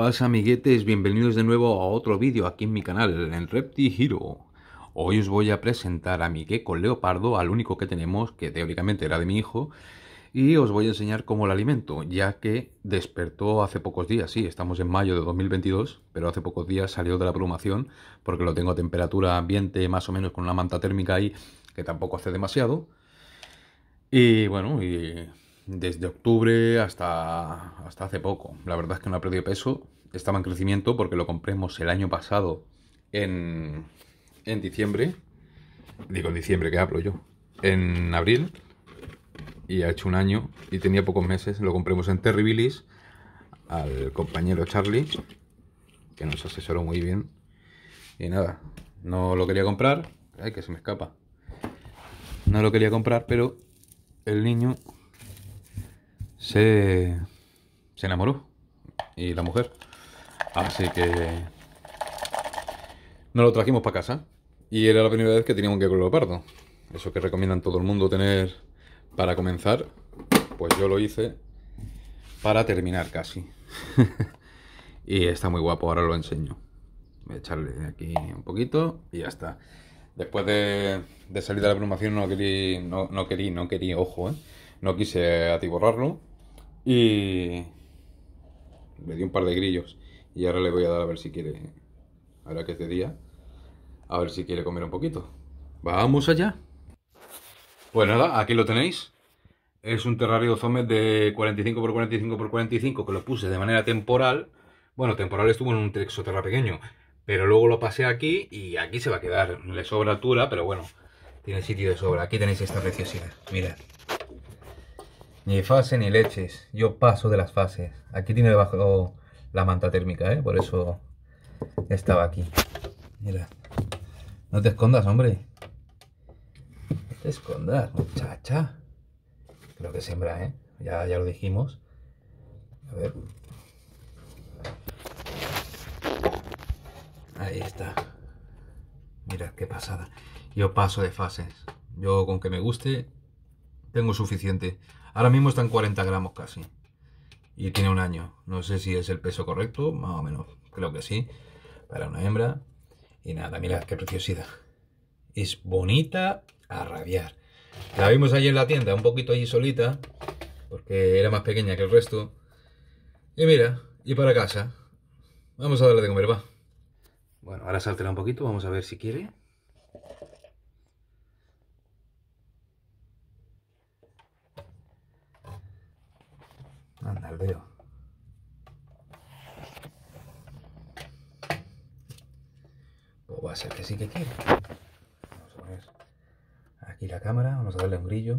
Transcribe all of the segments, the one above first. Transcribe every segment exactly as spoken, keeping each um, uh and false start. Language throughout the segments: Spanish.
pasa, amiguetes? Bienvenidos de nuevo a otro vídeo aquí en mi canal, en Repti Hero. Hoy os voy a presentar a mi gecko leopardo, al único que tenemos, que teóricamente era de mi hijo, y os voy a enseñar cómo lo alimento, ya que despertó hace pocos días. Sí, estamos en mayo de dos mil veintidós, pero hace pocos días salió de la brumación, porque lo tengo a temperatura ambiente, más o menos con una manta térmica ahí, que tampoco hace demasiado. Y bueno, y desde octubre hasta, hasta hace poco. La verdad es que no ha perdido peso. Estaba en crecimiento porque lo compramos el año pasado en, en diciembre. Digo, en diciembre, ¿qué hablo yo? En abril. Y ha hecho un año y tenía pocos meses. Lo compramos en Terribilis al compañero Charlie, que nos asesoró muy bien. Y nada, no lo quería comprar. Ay, que se me escapa. No lo quería comprar, pero el niño se, se enamoró. Y la mujer. Así que nos lo trajimos para casa. Y era la primera vez que teníamos un gecko leopardo. Eso que recomiendan todo el mundo tener para comenzar. Pues yo lo hice para terminar casi. Y está muy guapo, ahora lo enseño. Voy a echarle aquí un poquito y ya está. Después de, de salir de la brumación no querí, no, no querí, no querí, ojo, ¿eh? No quise atiborrarlo. Y le di un par de grillos. Y ahora le voy a dar a ver si quiere, ahora que es de día, a ver si quiere comer un poquito. ¡Vamos allá! Pues nada, aquí lo tenéis. Es un terrario Zomet de cuarenta y cinco por cuarenta y cinco por cuarenta y cinco que lo puse de manera temporal. Bueno, temporal estuvo en un exoterra pequeño, pero luego lo pasé aquí y aquí se va a quedar. Le sobra altura, pero bueno, tiene sitio de sobra. Aquí tenéis esta preciosidad. Mirad. Ni fase ni leches. Yo paso de las fases. Aquí tiene debajo la manta térmica, ¿eh? Por eso estaba aquí. Mira. No te escondas, hombre. No te escondas, muchacha. Creo que es hembra, ¿eh? Ya, ya lo dijimos. A ver. Ahí está. Mira qué pasada. Yo paso de fases. Yo con que me guste tengo suficiente. Ahora mismo están cuarenta gramos casi. Y tiene un año. No sé si es el peso correcto, más o menos. Creo que sí. Para una hembra. Y nada, mirad qué preciosidad. Es bonita a rabiar. La vimos allí en la tienda, un poquito allí solita. Porque era más pequeña que el resto. Y mira, y para casa. Vamos a darle de comer, va. Bueno, ahora sáltela un poquito, vamos a ver si quiere. Anda, el dedo. Pues va a ser que sí que quiere. Vamos a poner aquí la cámara, vamos a darle un grillo.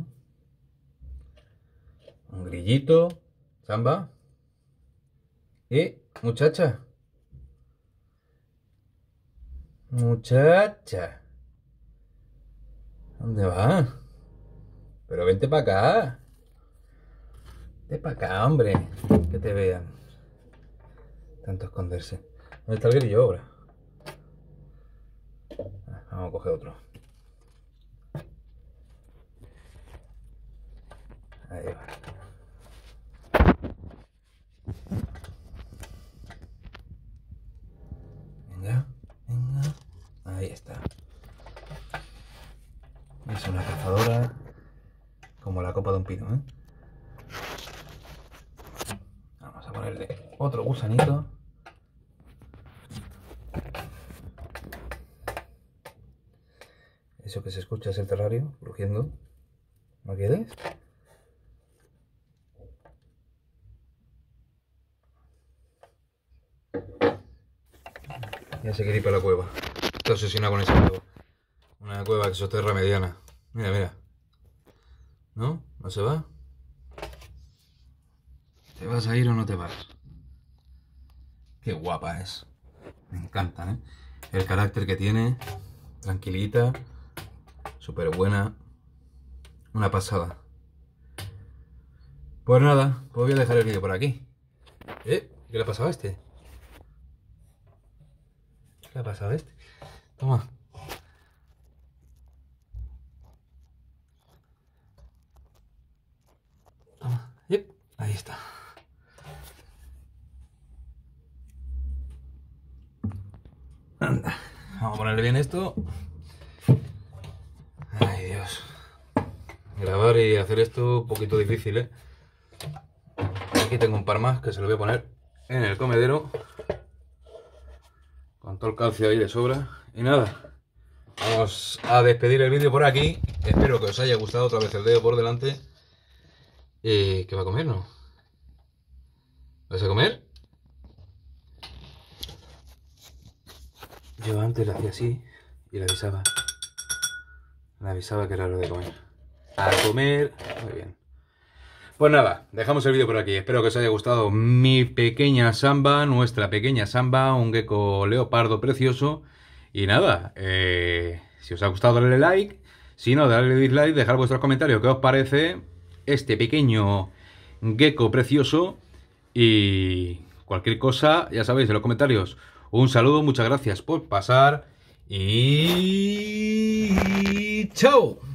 Un grillito. Samba. Y, muchacha. Muchacha. ¿Dónde va? Pero vente para acá. Vente para acá, hombre. Que te vean. Tanto esconderse. ¿Dónde está el grillo ahora? Vamos a coger otro. Ahí va. Venga, venga. Ahí está. Es una cazadora como la copa de un pino, ¿eh? Vamos a ponerle otro gusanito. Eso que se escucha es el terrario rugiendo. ¿No quieres? Ya se quiere ir para la cueva. Está obsesionado con esa cueva. Una cueva exoterra mediana. Mira, mira. ¿No? ¿No se va? ¿Te vas a ir o no te vas? Qué guapa es. Me encanta, ¿eh? El carácter que tiene. Tranquilita. Súper buena. Una pasada. Pues nada, pues voy a dejar el vídeo por aquí. ¿Eh? ¿Qué le ha pasado a este? ¿Qué le ha pasado a este? Toma. Toma. Yep. Ahí está. Anda, vamos a ponerle bien esto. Ay, Dios. Grabar y hacer esto un poquito difícil, ¿eh? Aquí tengo un par más que se lo voy a poner en el comedero. Con todo el calcio ahí de sobra. Y nada, vamos a despedir el vídeo por aquí. Espero que os haya gustado. Otra vez el dedo por delante. ¿Y qué va a comer, no? ¿Vas a comer? Yo antes lo hacía así y le avisaba. Le avisaba que era hora de comer. A comer. Muy bien. Pues nada, dejamos el vídeo por aquí. Espero que os haya gustado mi pequeña samba, nuestra pequeña samba, un gecko leopardo precioso. Y nada, eh, si os ha gustado darle like, si no, darle dislike, dejar vuestros comentarios qué os parece este pequeño gecko precioso. Y cualquier cosa, ya sabéis, en los comentarios. Un saludo, muchas gracias por pasar y ¡chao!